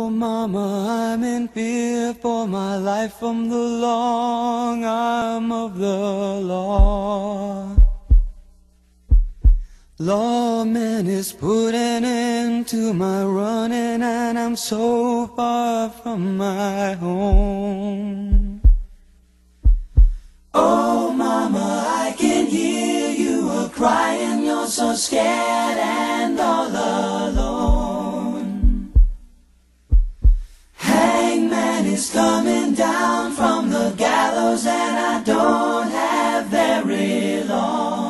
Mama, I'm in fear for my life from the long arm of the law. Lawman is putting an end to my running, and I'm so far from my home. Oh Mama, I can hear you a-crying, you're so scared and all alone. Hangman is coming down from the gallows, and I don't have very long.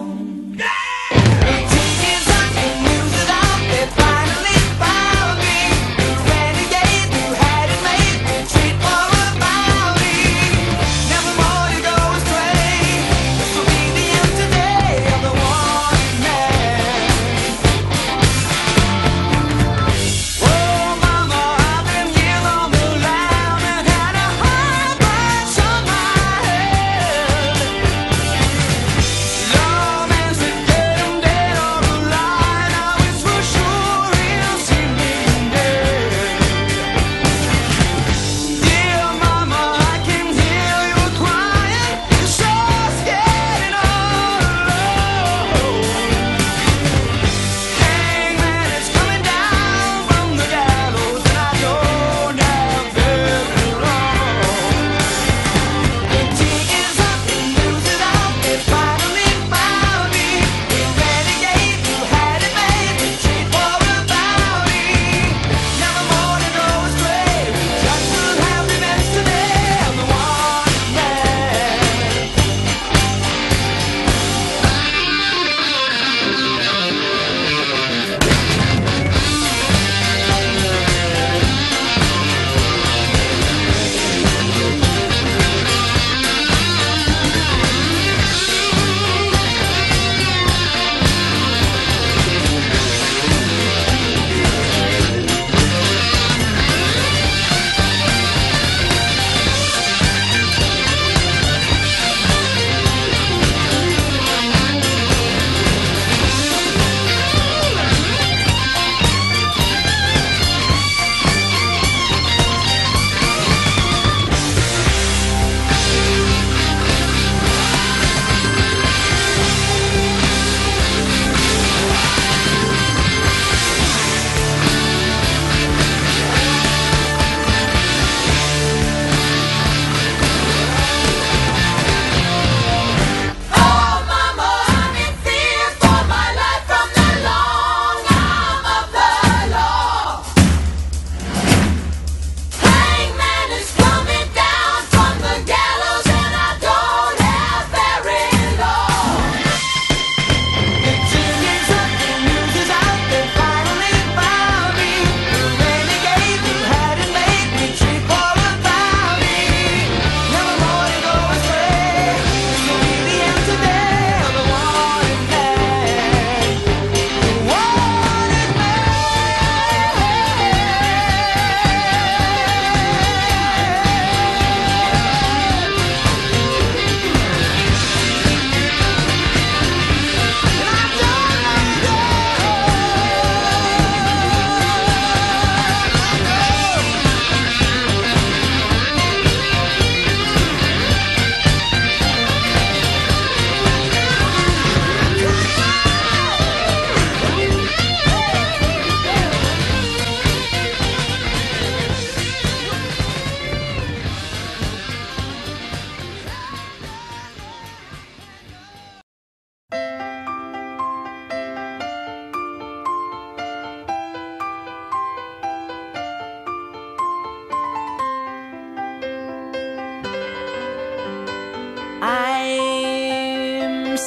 I'm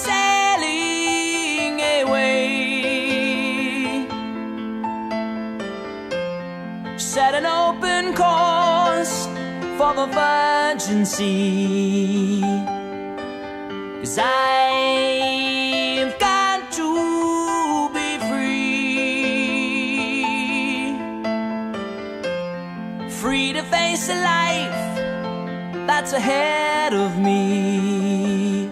sailing away, set an open course for the virgin sea, 'cause I've got to be free, free to face a life that's ahead of me.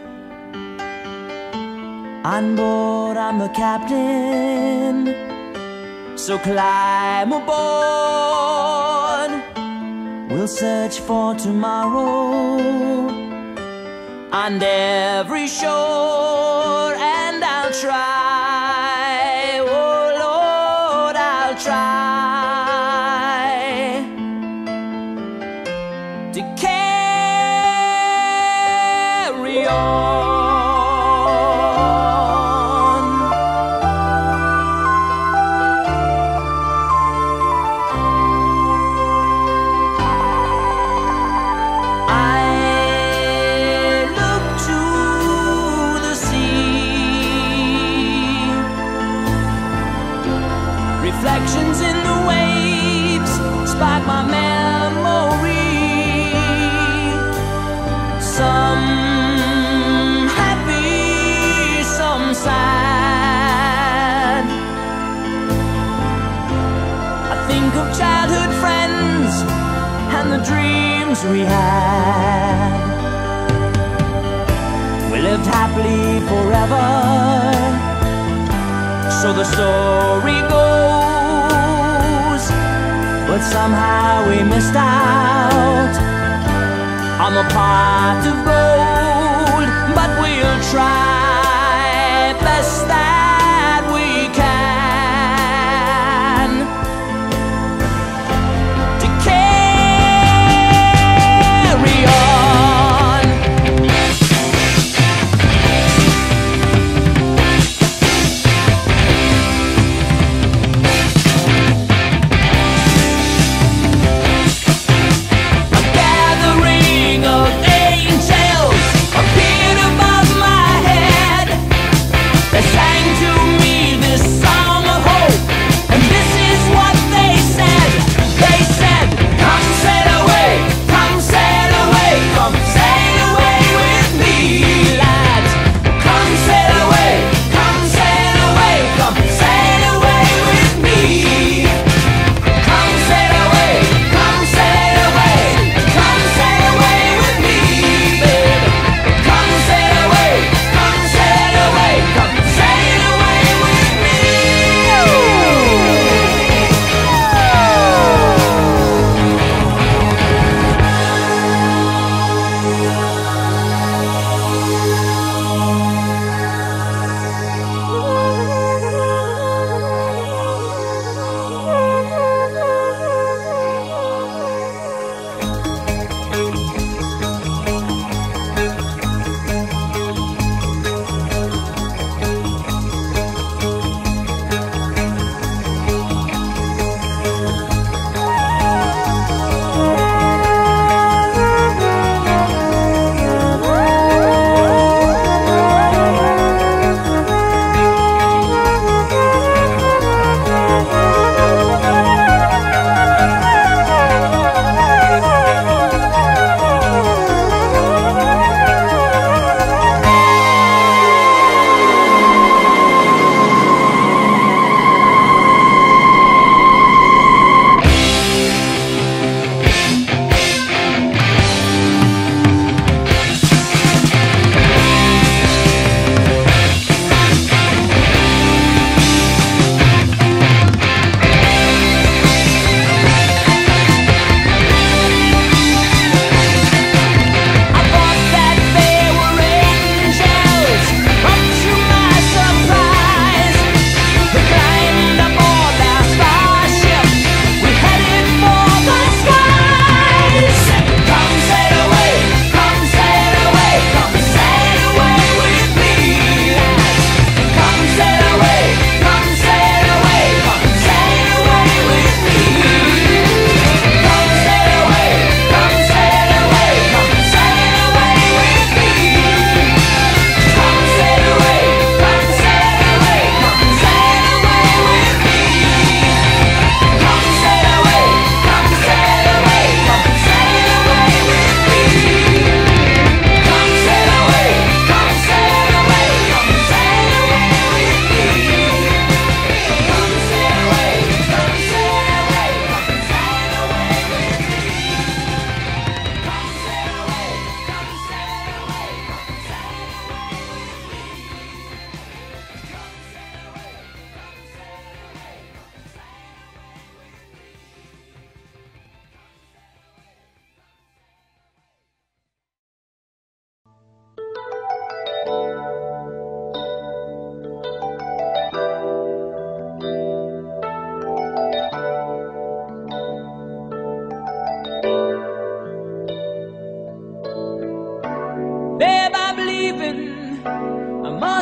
On board, I'm the captain, So climb aboard, we'll search for tomorrow on every shore, and I'll try, oh Lord, I'll try to carry on. Reflections in the waves spark my memory. Some happy, some sad. I think of childhood friends and the dreams we had. We lived happily forever, so the story goes, but somehow we missed out on the pot of gold. But we'll try best that we can to carry on. Appeared above my head.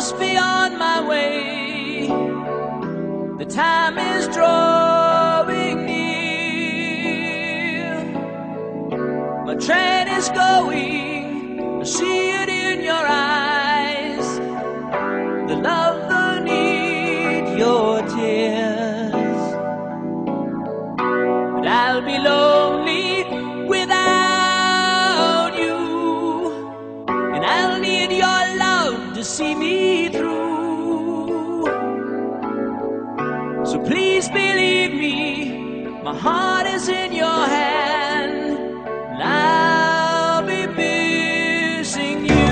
must be on my way. The time is drawing near. My train is going, I see it in your eyes. The love, the need, your tears. But I'll be lonely without you, and I'll need your love to see me through. So please believe me, my heart is in your hand, and I'll be missing you.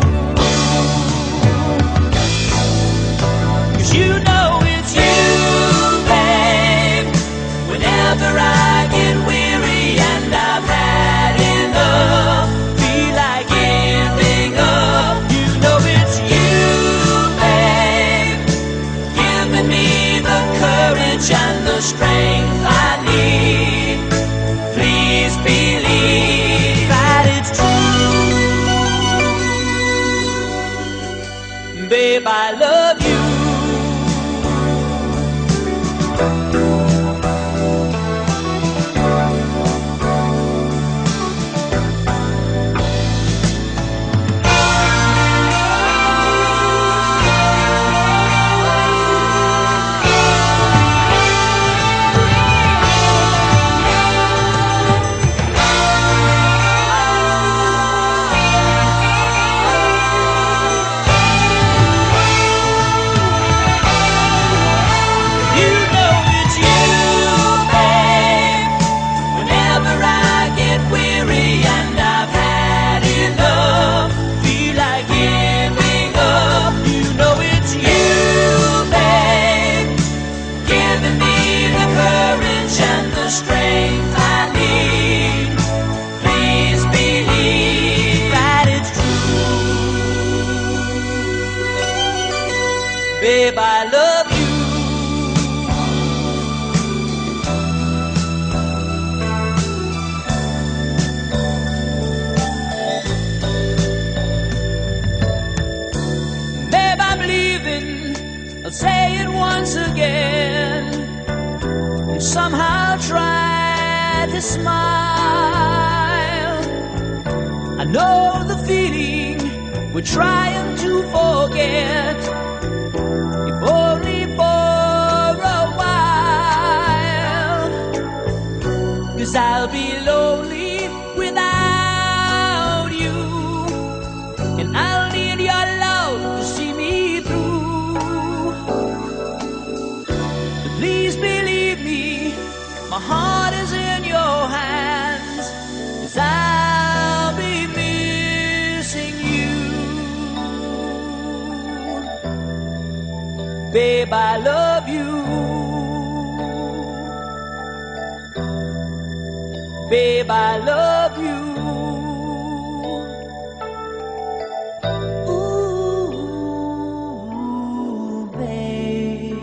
'Cause you know it's you, babe. Whenever I get weary and I've had enough, feel like giving up, you know it's you, babe, giving me the courage and the strength I need. Please believe that it's true. Babe, I love you. Strength I need. Please believe that it's true. Babe, I love you. Babe, I'm leaving. I'll say it once again. You somehow try to smile. I know the feeling we're trying to forget, if only for a while. 'Cause I'll be lonely without you, and I'll need your love to see me through. So please believe me, my heart is in your hands, 'cause I'll be missing you. Babe, I love you. Babe, I love you. Ooh, babe.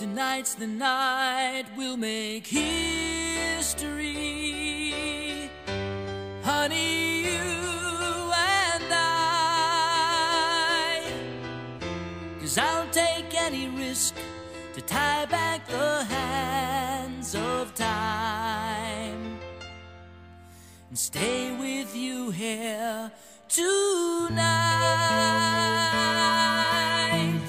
Tonight's the night we'll make history, honey, you and I. 'Cause I'll take any risk to tie back the hands of time and stay with you here tonight.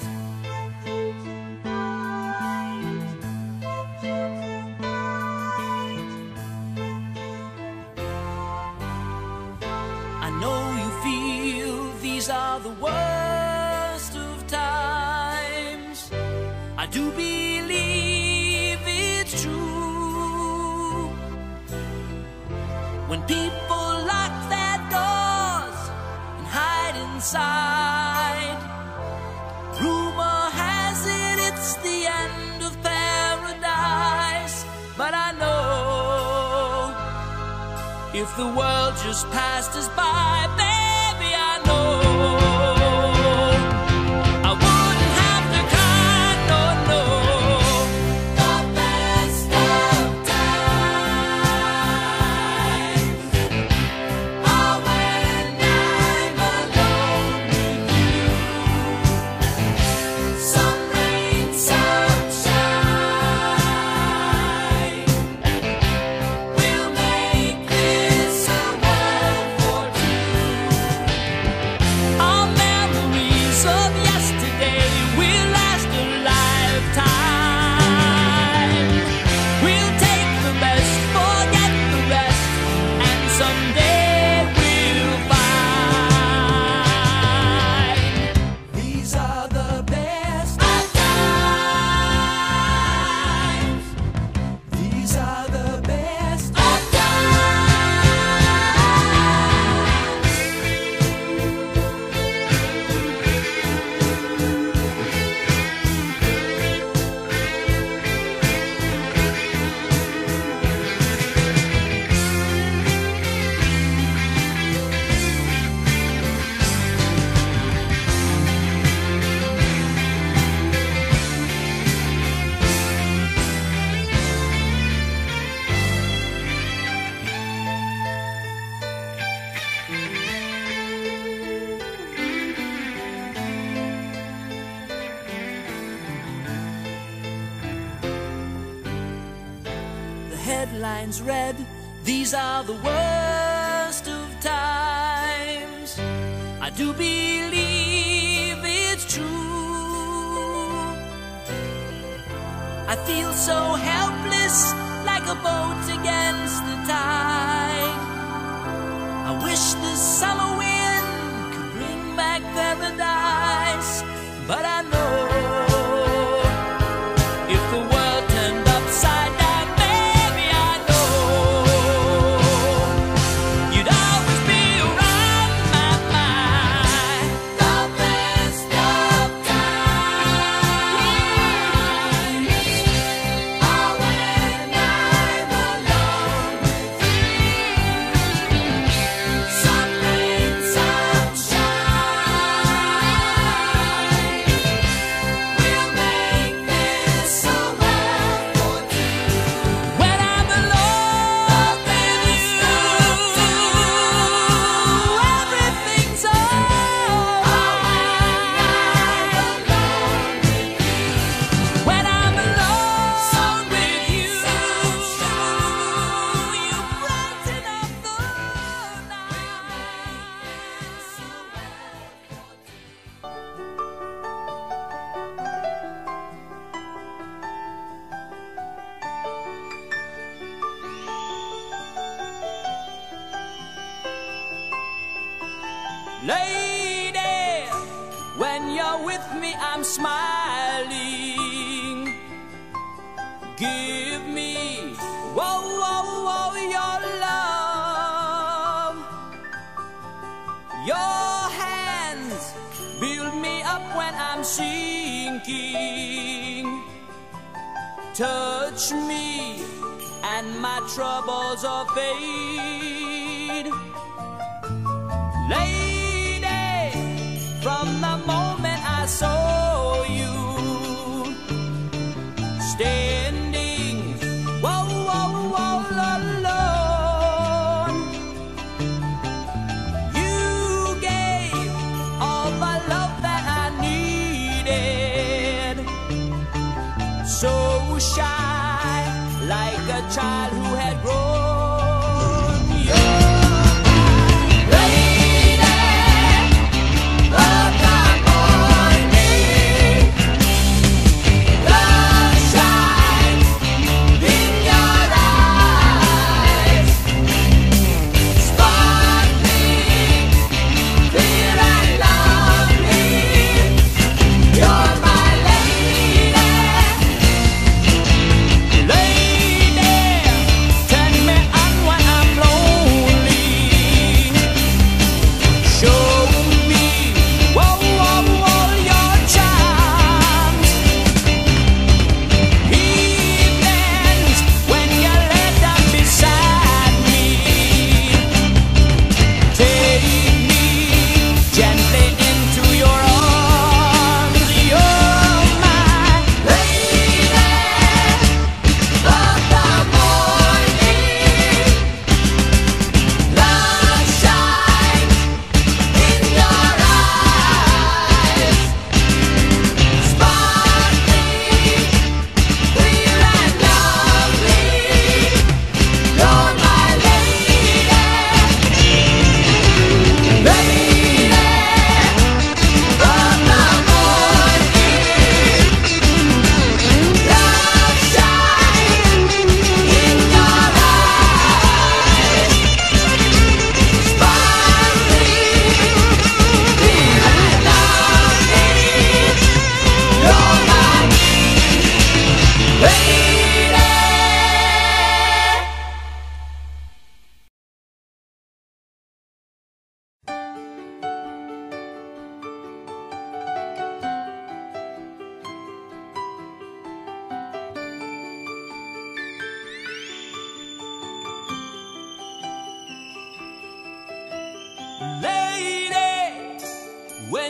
I know you feel these are the worst of times. I do believe it's true. When people lock their doors and hide inside, rumor has it it's the end of paradise. But I know if the world just passed us by, baby, I know I wouldn't have to cry, no, no. The best of times are when I'm alone with you. Some rain, some shine, we'll make this a world for two. Our memories of yesterday will last a lifetime. We'll take the best, forget the rest, and someday we'll find these are the best of times. These are the best of The headlines read, these are the worst of times. I do believe it's true. I feel so helpless, like a boat against the tide. I wish the summer wind could bring back paradise. But I know if the world turned upside down, baby, I know you'd always be around my mind. The best of times are when I'm alone with you. Some rain, some shine, we'll make this a world for two. When I'm alone with you, everything's alright. When I'm alone with you, you brighten up the lady, when you're with me, I'm smiling. Give me, whoa, whoa, whoa, your love. Your hands build me up when I'm sinking. Touch me and my troubles are fade. Lady, from the moment I saw you,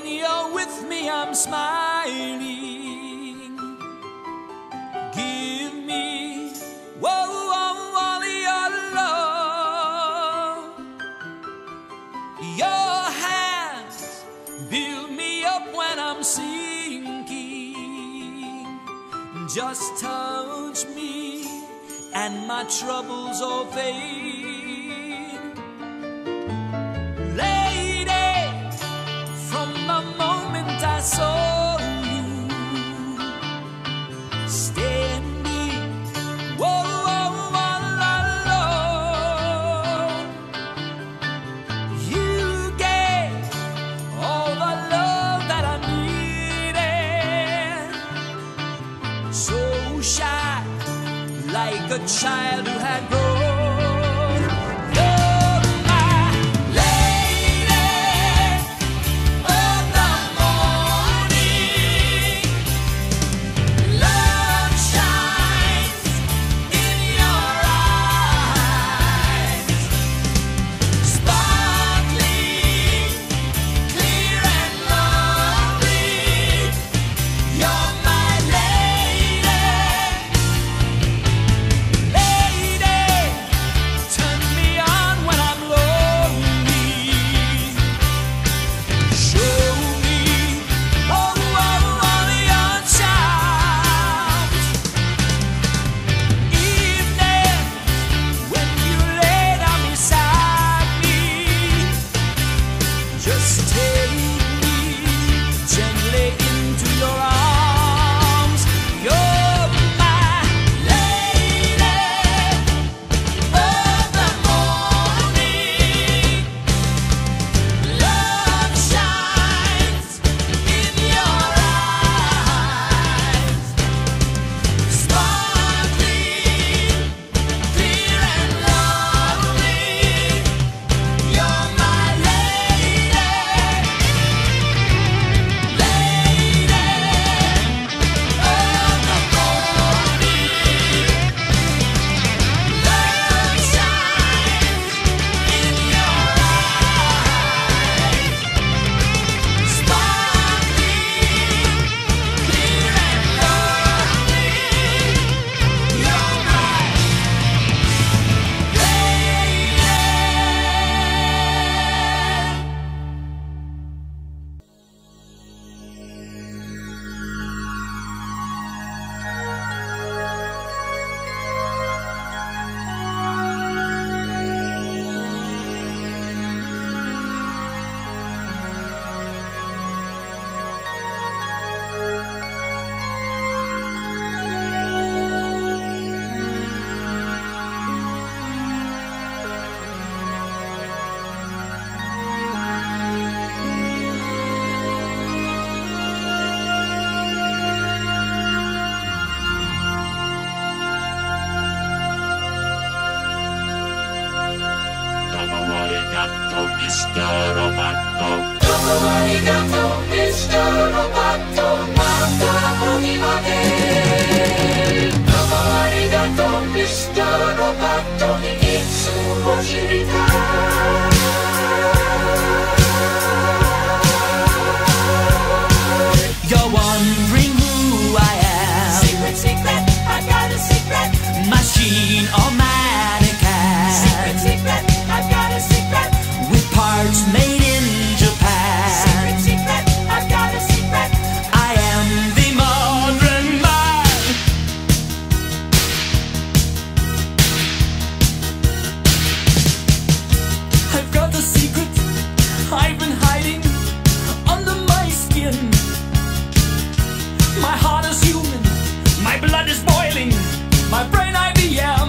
When you're with me, I'm smiling. Give me, all your love. Your hands build me up when I'm sinking. Just touch me and my troubles all fade. Lady, from the moment I saw you, standing, all alone, you gave all the love that I needed. So shy, like a child who had grown. You're wondering who I am. Secret, secret, I got a secret. Machine or mannequin. Secret, secret, I got a secret. With parts made in Japan. Secret, secret, I got a secret. I am the modern man. I've got a secret I've been hiding under my skin. My heart is human, my blood is boiling, my brain IBM.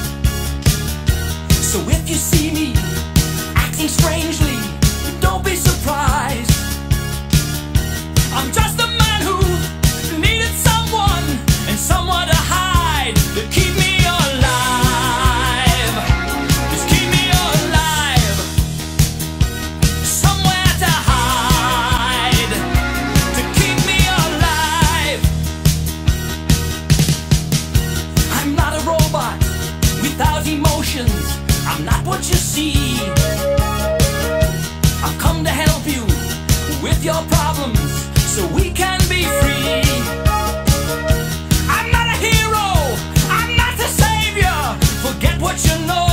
So if you see me acting strangely, don't be surprised. I'm just a man who needed someone and someone to hide, to keep me alive. Just keep me alive. Somewhere to hide, to keep me alive. I'm not a robot without emotions. I'm not what you see. with your problems so we can be free. I'm not a hero, I'm not a savior, forget what you know.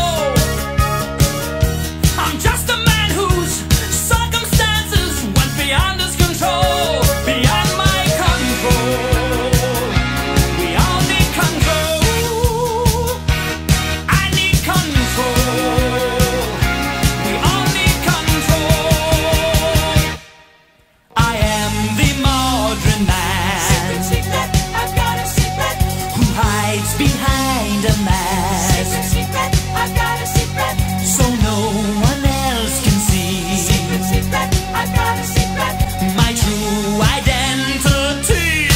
I'm just a man whose circumstances went beyond his control, beyond my control. We all need control. I need control. We all need control. I am the modern man. Secret, secret, I've got a secret. Who hides behind a mask. Secret, secret, I've got a secret. So no one else can see. Secret, secret, I've got a secret. My true identity.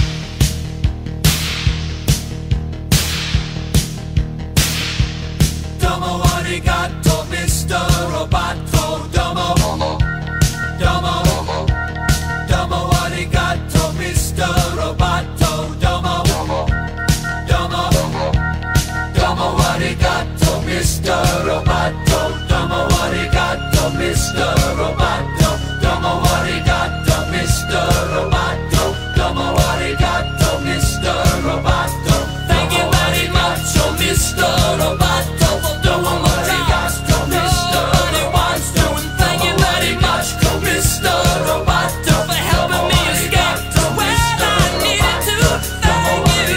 Domo arigato, Mr. Roboto. Domo, domo, domo arigato, Mr. Roboto. Domo, domo, domo arigato, Mr. Roboto. Domo arigato, Mr. Roboto. Domo arigato, Mr. Roboto. Domo arigato, Mr. Roboto. Thank you very much, oh Mr. Roboto, for doing my job. Nobody wants to, and thank you very much, oh Mr. Roboto, for helping me escape to where I needed to. Thank you,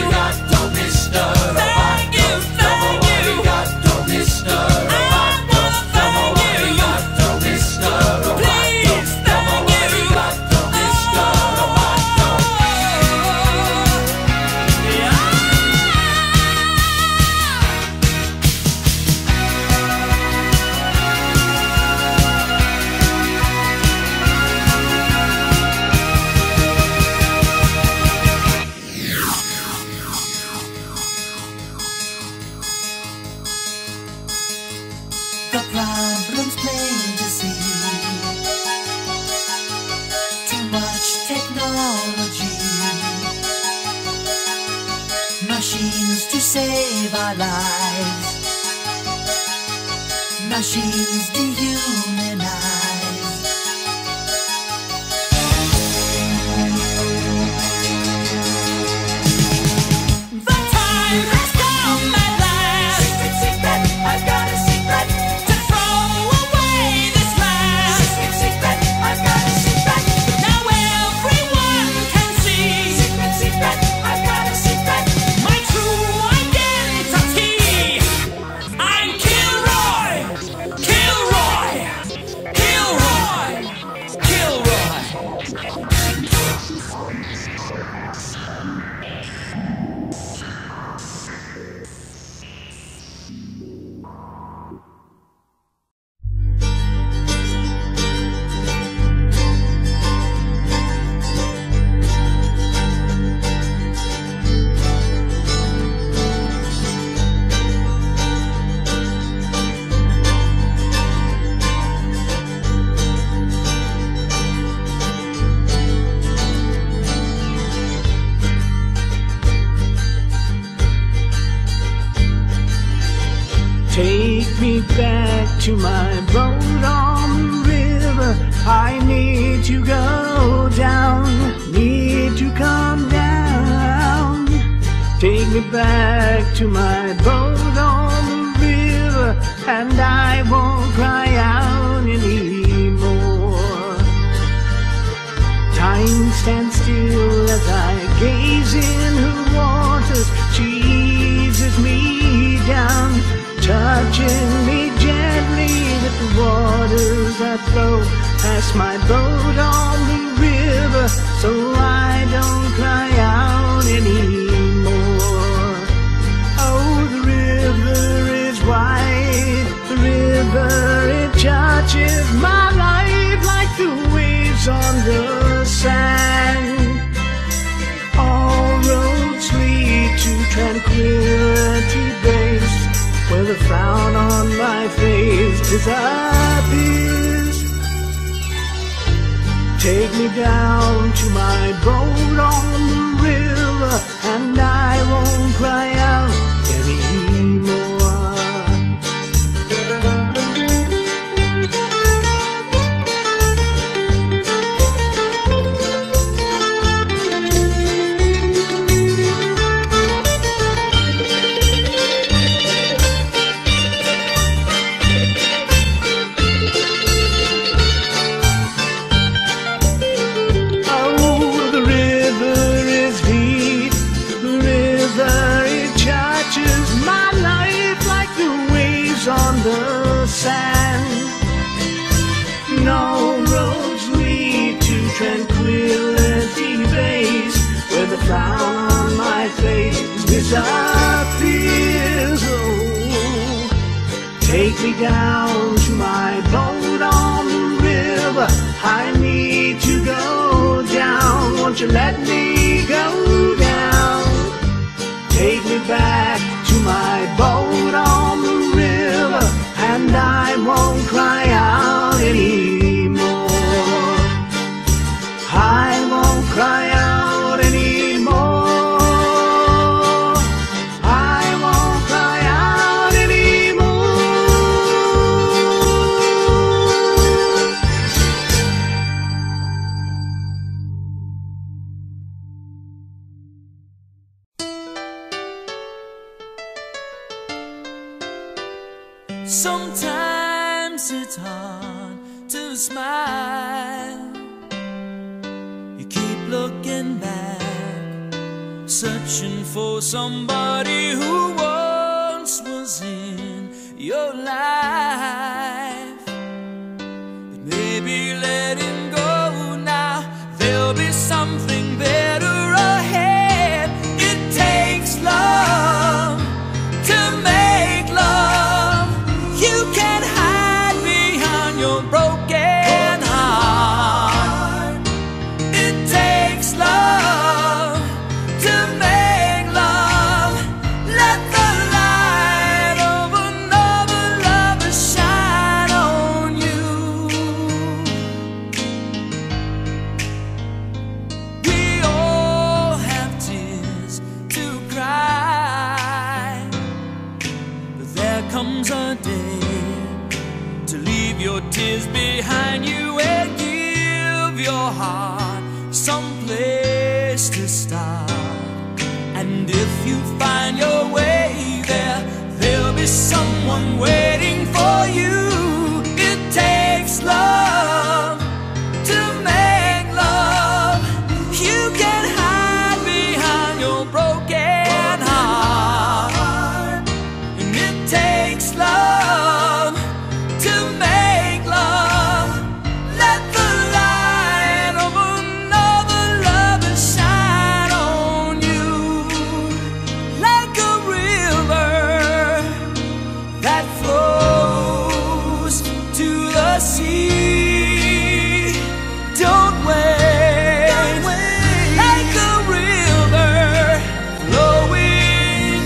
thank you, thank you. I wanna thank you. Please, thank you. The problem's plain to see. Too much technology. Machines to save our lives. Machines dehumanize. The time has come at last. Secret, secret, I've got a secret. To throw away this mask. Secret, secret, I've got a secret. Now everyone can see Secret, secret, I've got a secret. my true identity. I'm Kilroy, Kilroy, Kilroy, Kilroy. Take me back to my boat on the river. I need to go down, need to come down. Take me back to my boat on the river, and I won't cry out anymore. Time stands still as I gaze in her waters. She eases me down, touching me gently with the waters that flow past my boat on the river, so I don't cry out anymore. Oh, the river is wide, the river, it touches my life like the waves on the sand. All roads lead to tranquility base, where the frown on my face disappears. Take me down to my boat on the river, and I won't cry out anymore. tranquility base, where the frown on my face disappears. Oh, take me down to my boat on the river. I need to go down. Won't you let me go down? Take me back to my boat on the river, and I won't cry out anymore. I won't cry out anymore. I won't cry out anymore. Sometimes it's hard to smile. You keep looking back, searching for somebody who once was in your life. But maybe let him go now, there'll be something better ahead. It takes love to make love. You can't hide behind your broken heart. It takes love to make love. Let the light of another lover shine on you. We all have tears to cry, but there comes a day to leave your tears behind you and give your heart some place to start. And if you find your way there, there'll be someone waiting for you. It takes love to make love. You can't hide behind your broken heart. And it takes love to make love. Let the light of another lover shine on you, like a river that flows to the sea. Don't wait, like a river flowing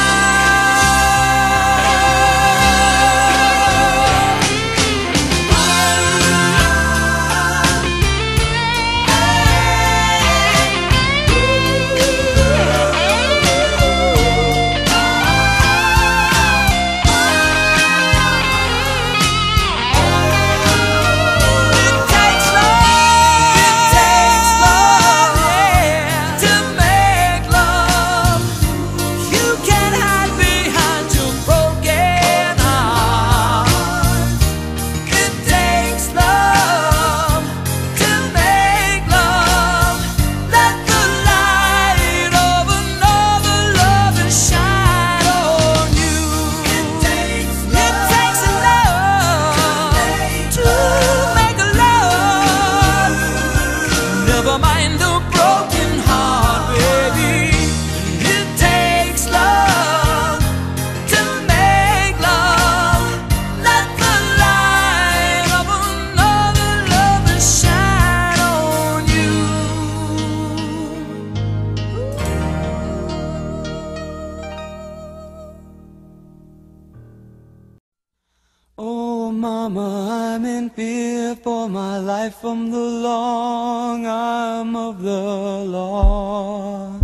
Mama, I'm in fear for my life from the long arm of the law.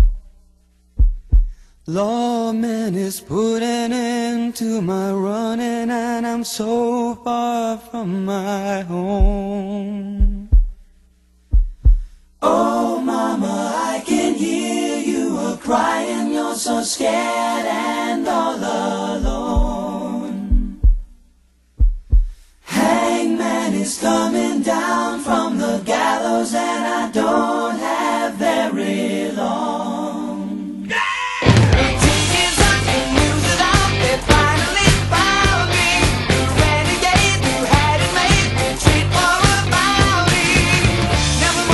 Lawman is putting end to my running, and I'm so far from my home. Oh mama, I can hear you a-crying, you're so scared and all alone. Hangman is coming down from the gallows, and I don't have very long. Never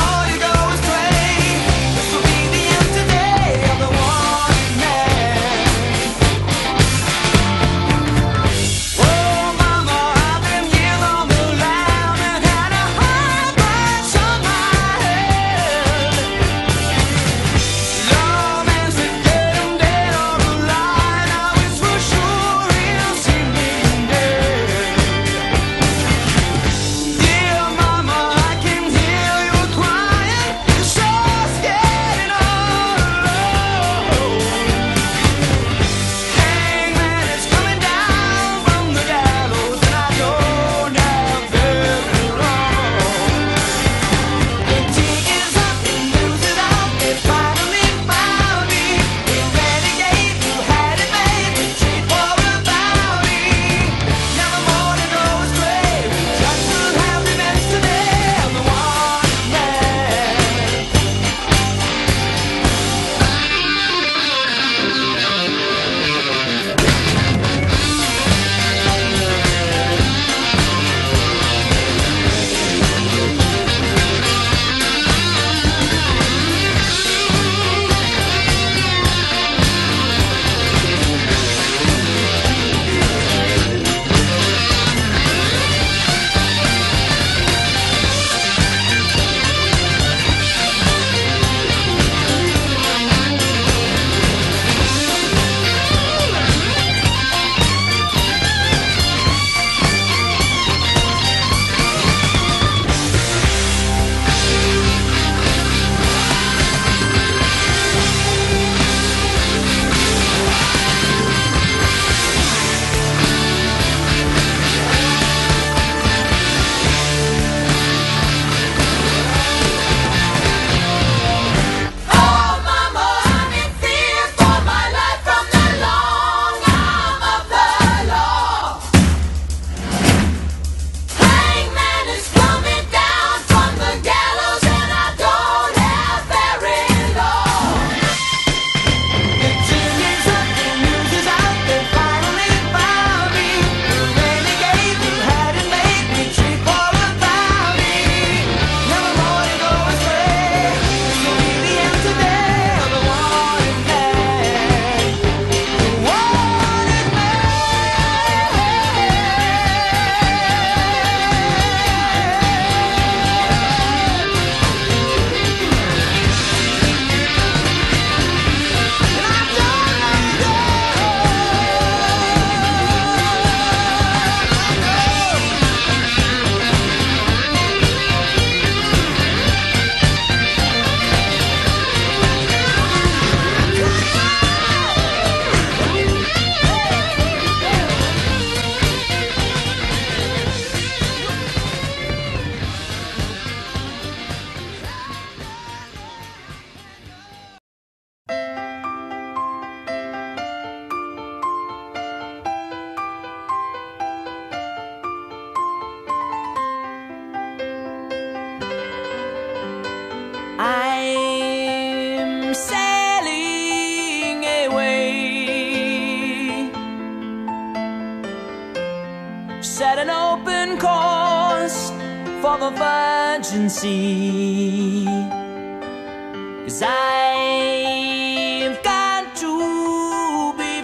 main course for the virgin sea. 'Cause I've got to be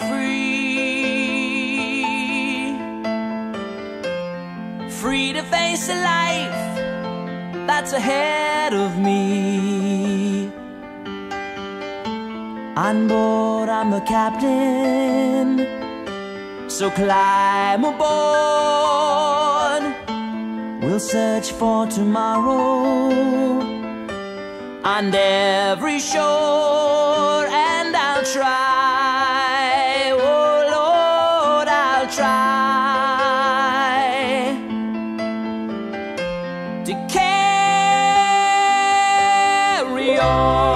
free, free to face a life that's ahead of me. On board, I'm the captain, so climb aboard. We'll search for tomorrow on every shore, and I'll try, oh Lord, I'll try to carry on.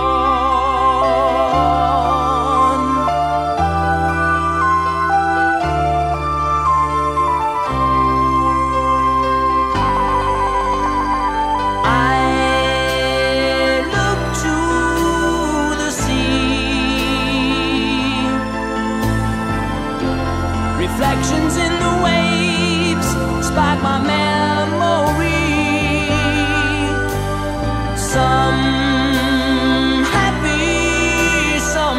Reflections in the waves spark my memory. Some happy, some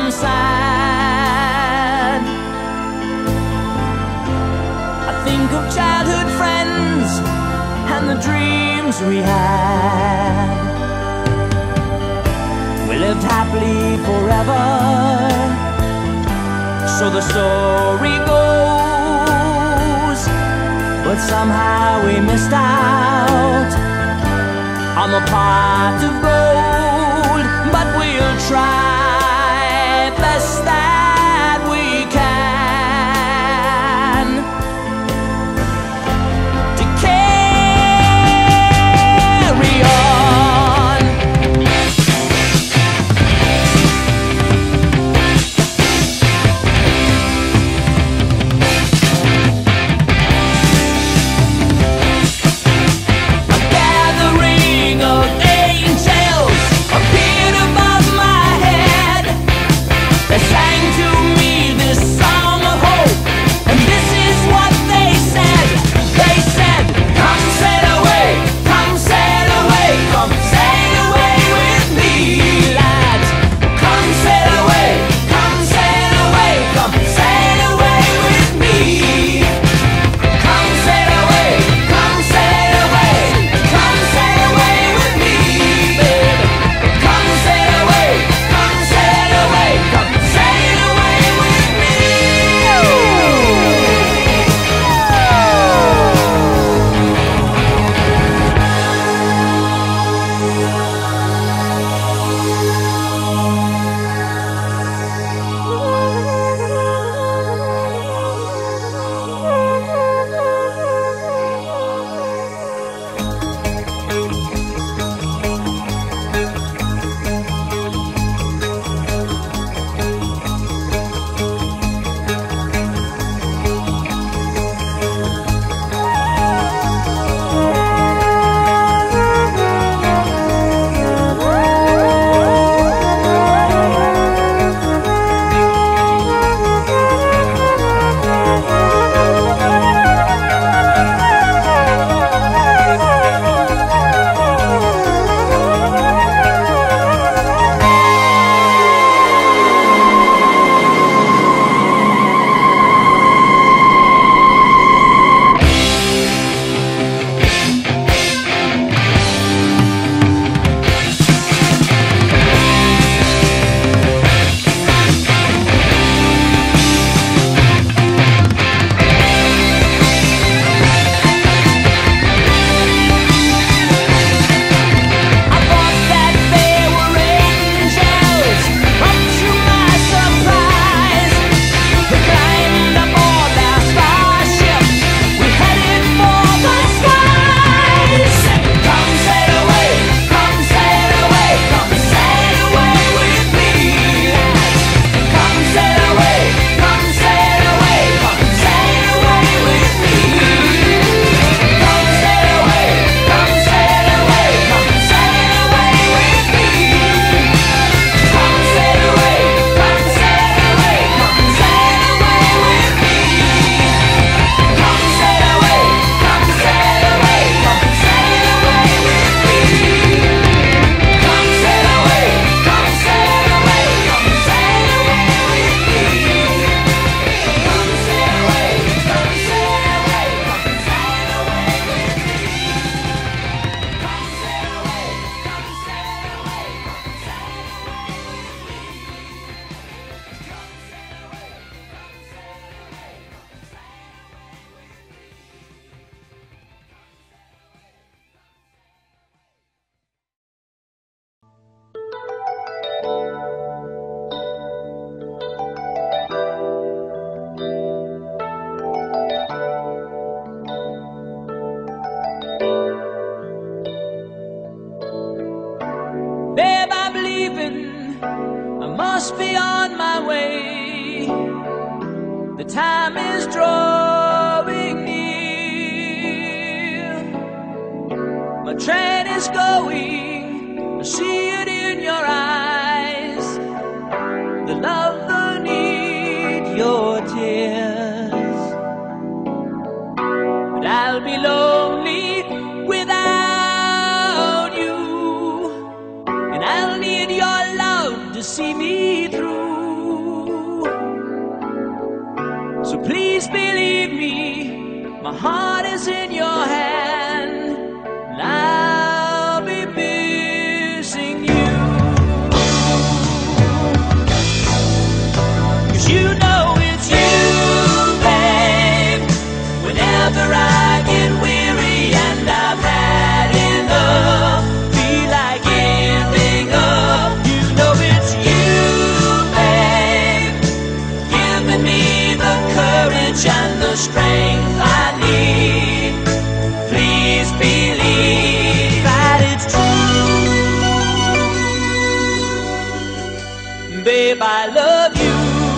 sad. I think of childhood friends and the dreams we had. We lived happily forever, so the story goes. But somehow we missed out on the pot of gold. But we'll try best that we can to carry on. Angels appeared above my head. leaving, I must be on my way. The time is drawing near. My train is going, I see it in your eyes. The love, the need, your tears. But I'll be lonely without you, and I'll need your love to see me through. So please believe me, my heart is in your hand, and I'll be missing you. 'Cause you know it's you, babe. Whenever I get weary and I've had enough, feel like giving up, you know it's you, babe, giving me the courage and the strength I need. Please believe that it's true. Babe, I love you.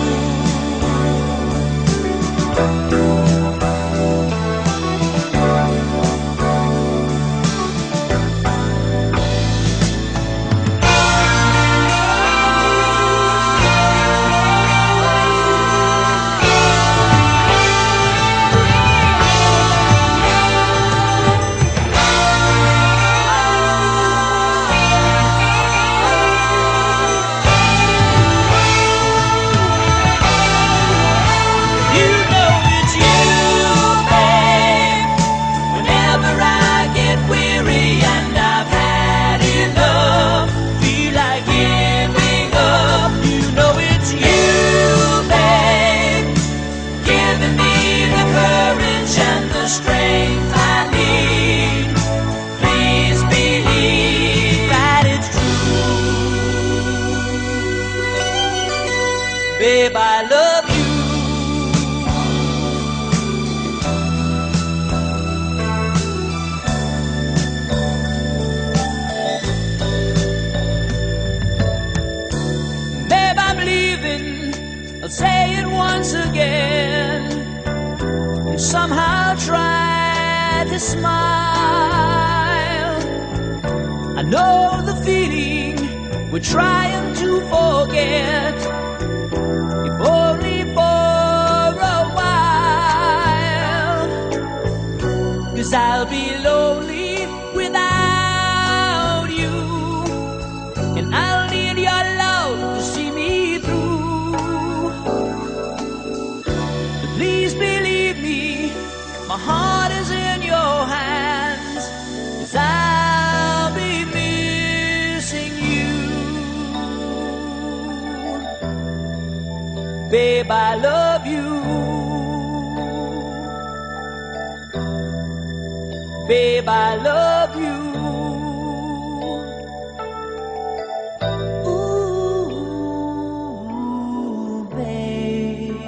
Babe, I love you. Babe, I'm leaving, I'll say it once again. You somehow try to smile. I know the feeling we're trying to forget, if only for a while. 'Cause I'll be lonely without you, and I'll need your love to see me through. So please believe me, my heart is in your hands, 'cause I'll be missing you. Babe, I love you. Babe, I love you. Ooh, babe.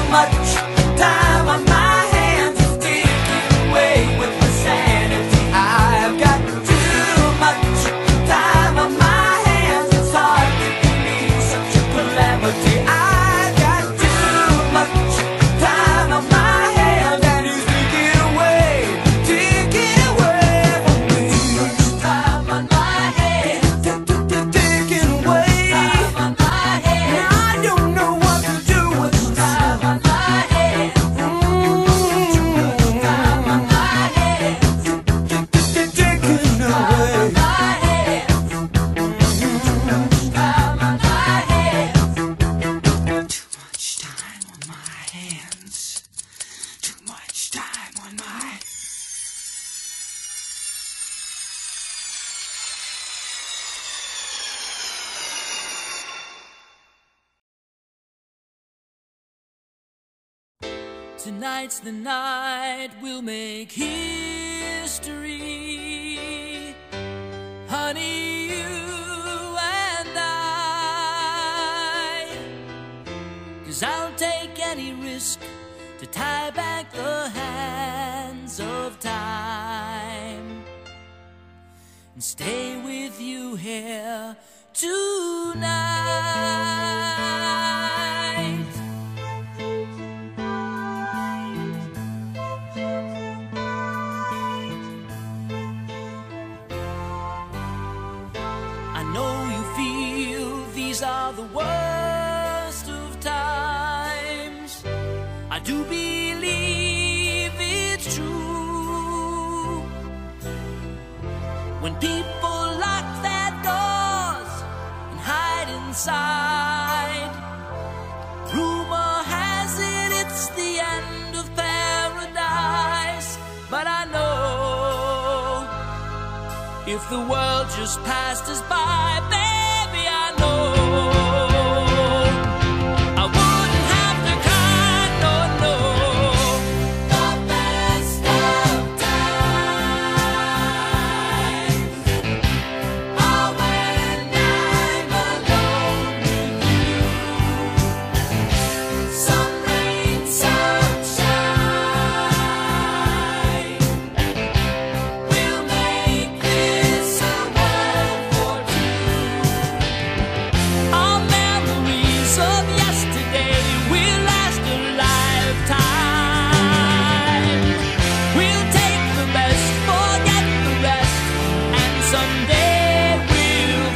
much time on my hands is taking away with my sanity. I've got too much time on my hands. It's hard to believe such a calamity. I've got too much time on my hands, and he's taking away from me. Too much time on my hands, taking away time on my hands. Now I don't know what to do with the time on my hands. Too much time on my hands, taking away from my hands. Too much time on my hands. Too much time on my hands. Too much time on my. Tonight's the night we'll make history, honey, you and I. 'Cause I'll take any risk to tie back the hands of time and stay with you here tonight. I know you feel these are the worst of times. I do believe it's true. When people lock their doors and hide inside, rumor has it it's the end of paradise. But I know if the world just passed us by, baby, I know I wouldn't have to cry, no, no. The best of times are when I'm alone with you. Some rain, some shine, we'll make this a world for two. Our memories of yesterday will last a lifetime. We'll take the best, forget the rest, and someday we'll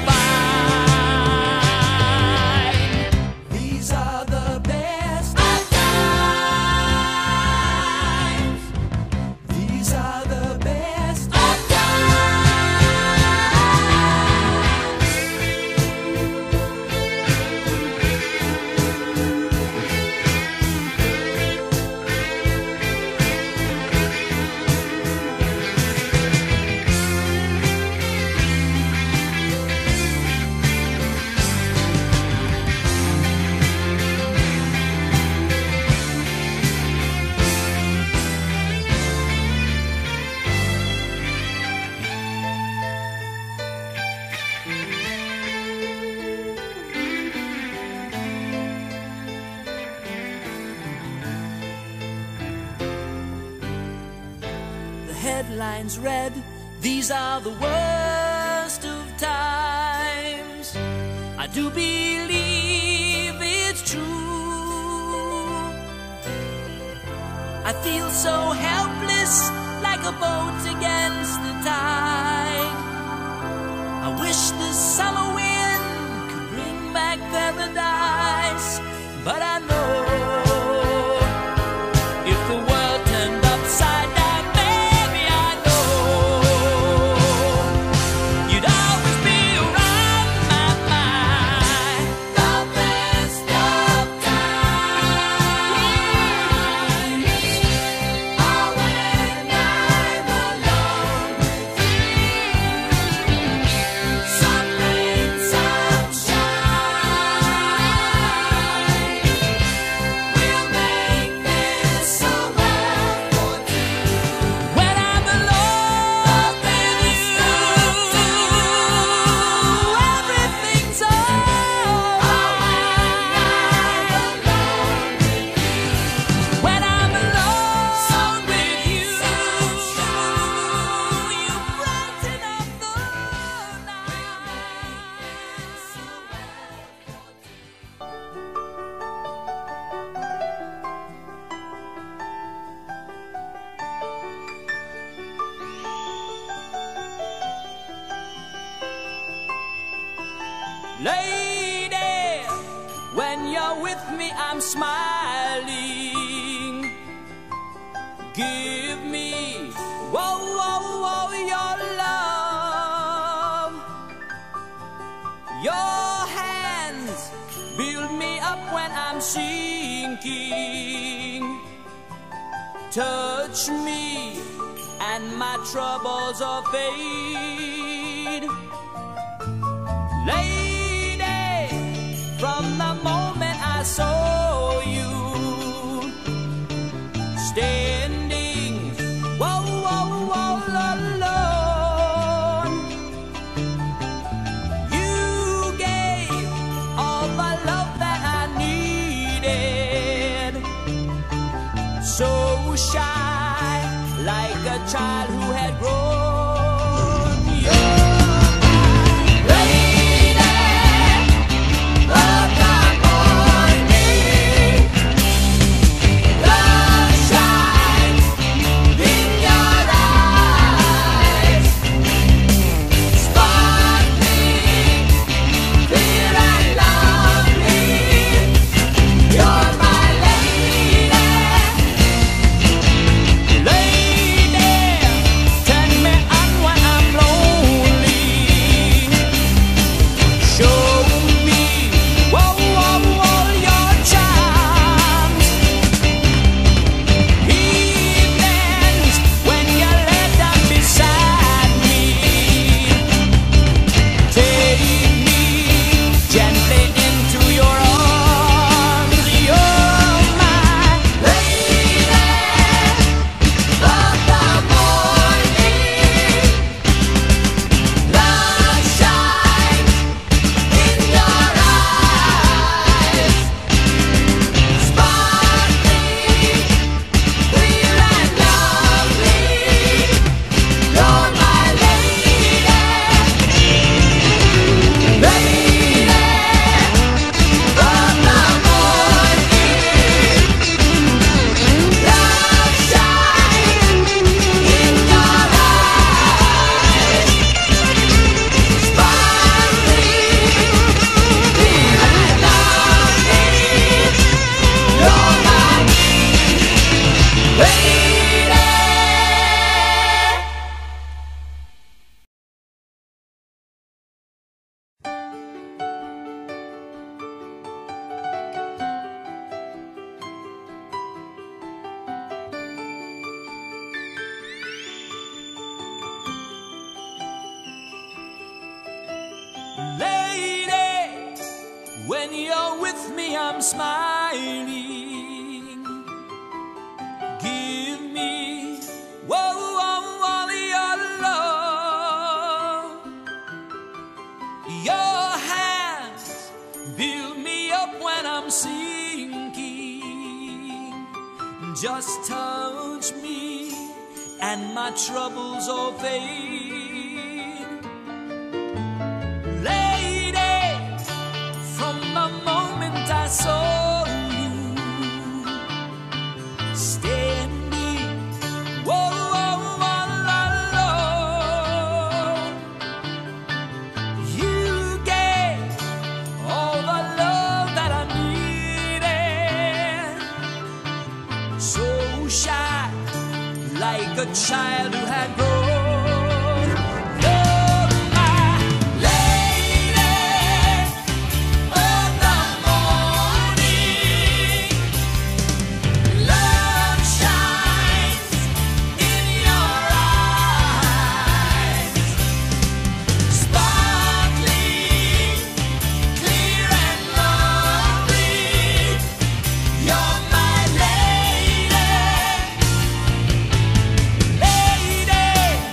find these are the best of times. These are the best of The headlines read, these are the worst of times. I do believe it's true. I feel so helpless, like a boat against the tide. I wish the summer wind could bring back paradise. But I know if the world turned upside down, baby, I know you'd always be around my mind. The best of times are when I'm alone with you. Some rain, some shine, Lady, when you're with me, I'm smiling. Give me, whoa, whoa, whoa, your love. Your hands build me up when I'm sinking. Touch me and my troubles will fade. Lady, from the moment I saw you standing, whoa, whoa, whoa, alone, you gave all the love that I needed. So shy, like a child who had grown. Lady, when you're with me, I'm smiling. Give me, whoa, whoa, whoa, your love. Your hands build me up when I'm sinking. Just touch me and my troubles all fade. I saw you standing, whoa, whoa, all alone. You gave all the love that I needed. So shy, like a child who had grown. Lady,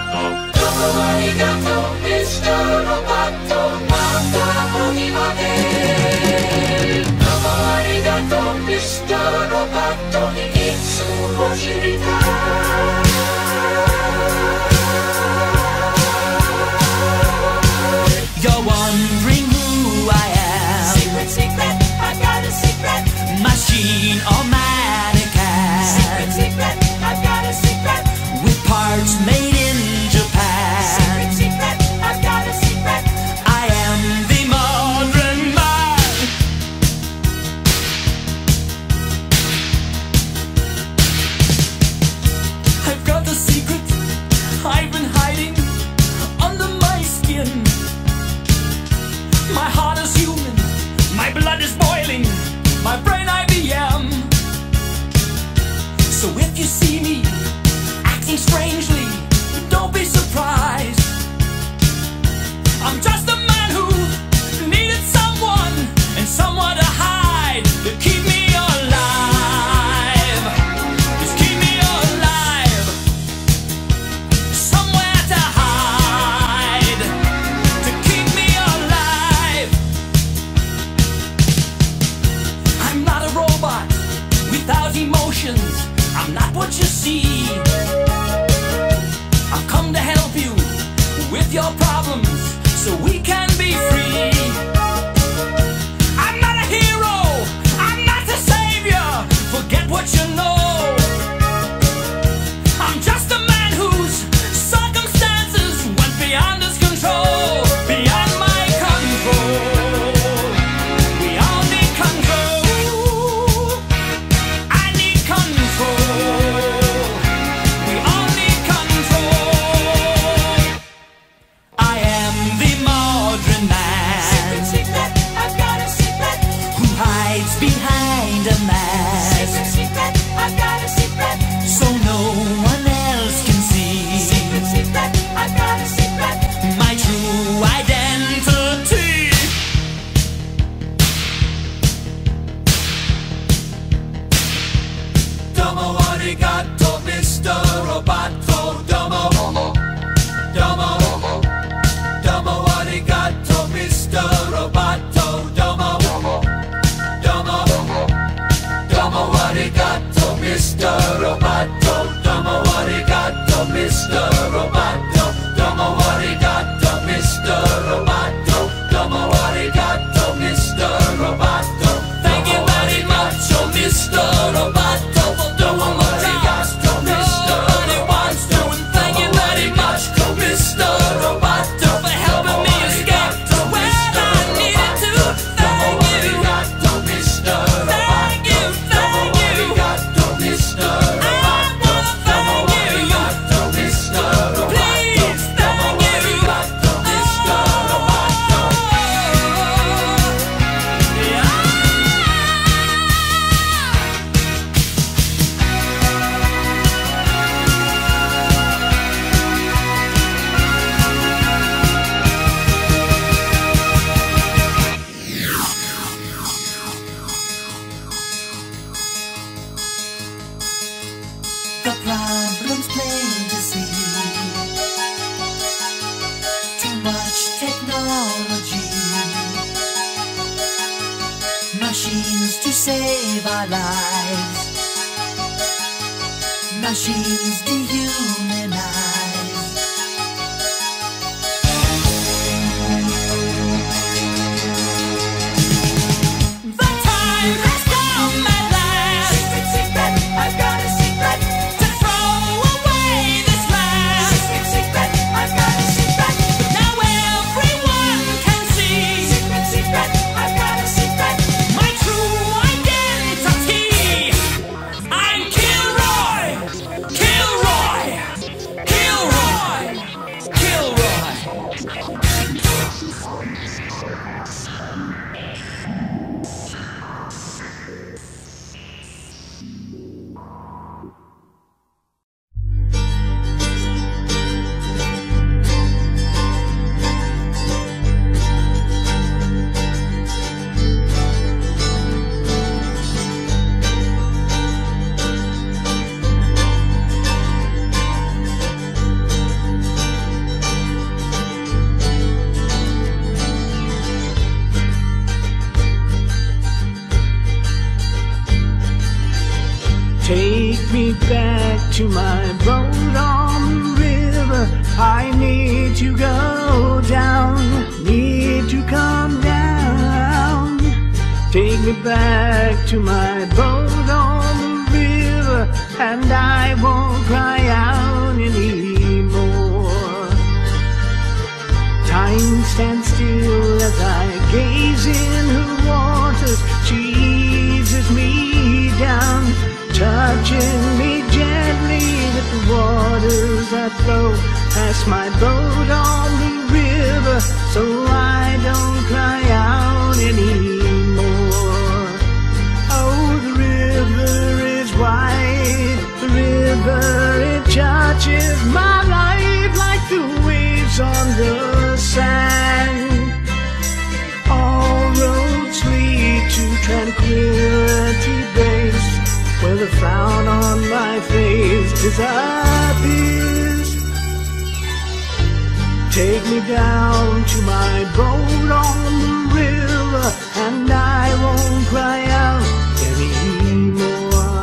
Dopo arigato, Mr. Roboto, matamoni made. Dopo arigato, Mr. Roboto, itsu mo shiritai. You're wondering who I am. Secret, secret, I got a secret. Machine or mannequin. Secret, secret, I got a secret. With parts made in Japan. Secret, secret, I got a secret. I am the modern man. I've got the secret I've been hiding under my skin. My heart is human, my blood is boiling, my brain IBM. So if you see me acting strangely, don't be surprised. I'm just a man who needed someone and someone to hide, to keep me alive. Just keep me alive. Somewhere to hide, to keep me alive. I'm not a robot without emotions. I'm not what you see. I've come to help you with your problems so we can be free. I'm not a hero, I'm not the savior. Forget what you know. I'm just a man whose circumstances went beyond his control, beyond my control. We all need control. I need control. We all need control. I am the modern man. Secret, secret, I got a secret. Who hides behind a mask, Secret, secret, I got a secret. so no one else can see Secret, secret, I got a secret. my true identity. Domo arigato, Mr. Roboto. Domo, domo, domo arigato, Mr. Roboto. Domo, domo, domo arigato, Mr. Roboto. Domo arigato, Mr. Roboto. Domo arigato, Mr. Roboto. Domo arigato, Mr. Roboto. Thank you very much, oh Mr. Roboto, for doing what nobody wants to. And thank you very much, Mr. Roboto, for helping me escape to where I needed to. Thank you, thank you, thank you. I wanna thank you. Please, thank you. The problem's plain to see. Too much technology. Machines to save our lives. Machines dehumanize. The time has come at last. Secret, secret, I got a secret. To throw away this mask. Secret, secret, I got a secret. Now everyone can see Secret, secret, I got a secret. my true identity. I'm Kilroy, Kilroy, back to my boat on the river. I need to go down, need to come down. Take me back to my boat on the river, and I won't cry out anymore. Time stands still as I gaze in her waters. She eases me down, touching me gently with the waters that flow past my boat on the river, so I don't cry out anymore. Oh, the river is wide, the river, it touches my life like the waves on the sand. All roads lead to Tranquility Base, where the frown on my face disappears. Take me down to my boat on the river, and I won't cry out anymore.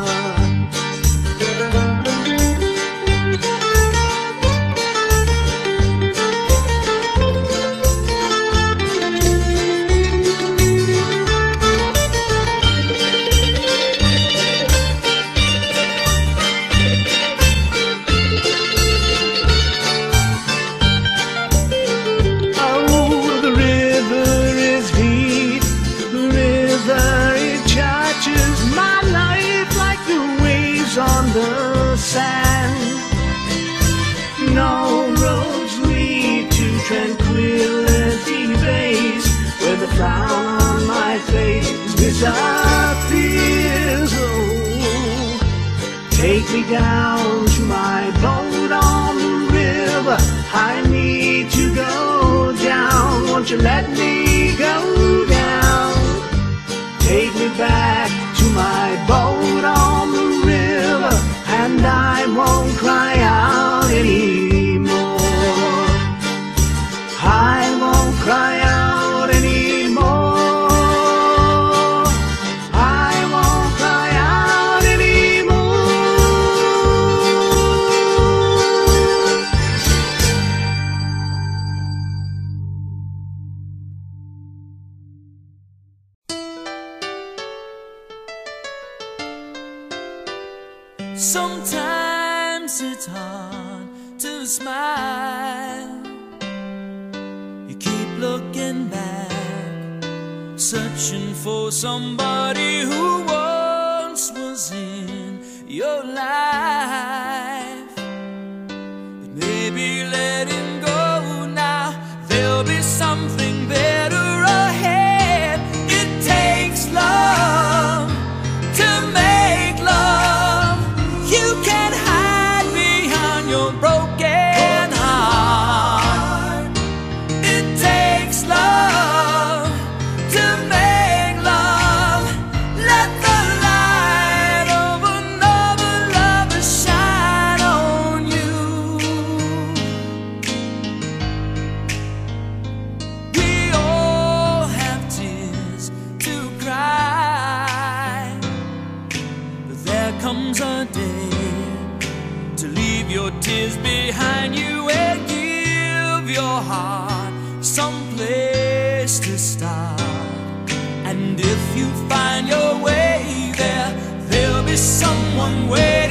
On the sand, no roads lead to Tranquility Base, where the frown on my face disappears. Oh, take me down to my boat on the river. I need to go down. Won't you let me go down? Take me back to my boat on the river, and I won't cry out anymore. I won't cry out anymore. I won't cry out anymore. Sometimes it's hard to smile. You keep looking back, searching for somebody who once was in your life. But maybe let him go now, there'll be something better ahead. It takes love to make love. You can hide behind your broken heart. It takes love to make love. Let the light of another lover shine on you. We all have tears to cry, but there comes a day to leave your tears behind you and give your heart some place to start. And if you find your way there, there'll be someone waiting.